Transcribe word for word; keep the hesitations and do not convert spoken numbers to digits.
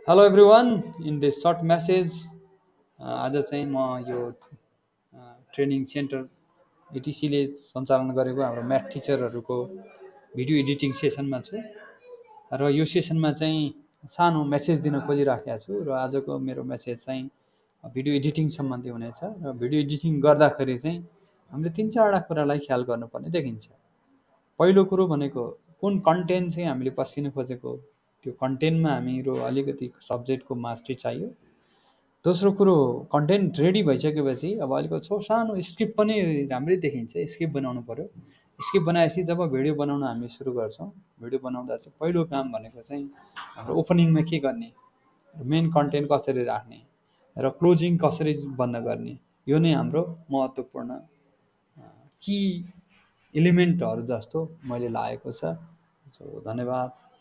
Hello everyone in this short message आज चाहिँ म यो ट्रेनिङ सेन्टर एटिसीले सञ्चालन गरेको हाम्रो म्याथ टिचरहरूको भिडियो एडिटिङ सेसनमा छु र यो सेसनमा चाहिँ सानो मेसेज दिन खोजिराखेको छु र आजको मेरो मेसेज चाहिँ भिडियो एडिटिङ सम्बन्धी हुनेछ र भिडियो एडिटिङ गर्दाखेरि चाहिँ हामीले तिन चारवटा कुरालाई ख्याल गर्नुपर्ने देखिन्छ। पहिलो कुरो भनेको कुन कन्टेन्ट चाहिँ हामीले पस्किन खोजेको त्यो कन्टेन्टमा हाम्रो अलिकति सब्जेक्टको मास्टरी चाहियो। दोस्रो कुरो कन्टेन्ट रेडी भइसकेपछि अब अलिक छो सानो स्क्रिप्ट पनि राम्रै देखिन्छ, स्क्रिप्ट बनाउनु पर्यो। स्क्रिप्ट बनाएपछि जब भिडियो बनाउन हामी सुरु गर्छौँ, भिडियो बनाउँदा चाहिँ पहिलो काम भनेको चाहिँ हाम्रो ओपनिङमा के गर्ने, मेन कन्टेन्ट कसरी राख्ने र क्लोजिङ कसरी बन्द गर्ने, यो नै हाम्रो महत्त्वपूर्ण कि एलिमेन्टहरू जस्तो मैले लागेको छ। सो धन्यवाद।